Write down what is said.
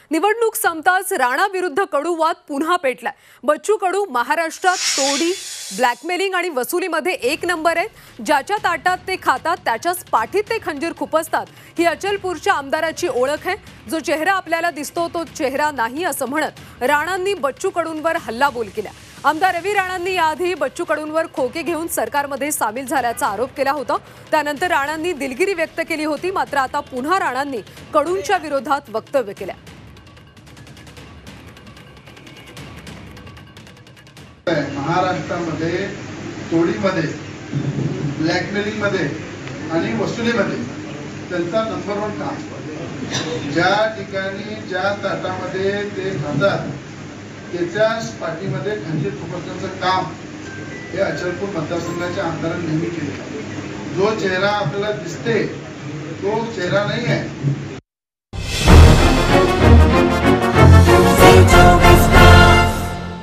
निवडणूक संपताच राणा विरुद्ध कडू वाद पुन्हा पेटलाय। बच्चू कडू महाराष्ट्रात तोडी, ब्लॅकमेलिंग आणि वसुलीमध्ये एक नंबर आहे। ज्याच्या ताटात ते खातात त्याच्याच पाठीत ते खंजीर खुपसतात, ही अचलपूरच्या आमदाराची ओळख आहे। जो चेहरा आपल्याला दिसतो तो चेहरा नाही असं म्हणत राणांनी बच्चू कडूंवर हल्लाबोल केला। आमदार रवी राणांनी याआधी बच्चू कडूंवर खोके घेऊन सरकारमध्ये सामील झाल्याचा आरोप केला होता। त्यानंतर राणांनी दिलगिरी व्यक्त केली होती, मात्र आता पुन्हा राणांनी कडूंच्या विरोधात वक्तव्य केलं। महाराष्ट्रामध्ये तोडीमध्ये, ब्लॅकमेलिंगमध्ये आणि वसुलीमध्ये त्यांचा नंबर 1 काम। ज्या ठिकाणी ज्या ताटामध्ये ते खातात त्याच्याच पाठीमध्ये खंजीर खुपसण्याचं काम हे अचलपूर मतदारसंघाच्या आमदारांनी नेहमी केले। जो चेहरा आपल्याला दिसते तो चेहरा नाही आहे,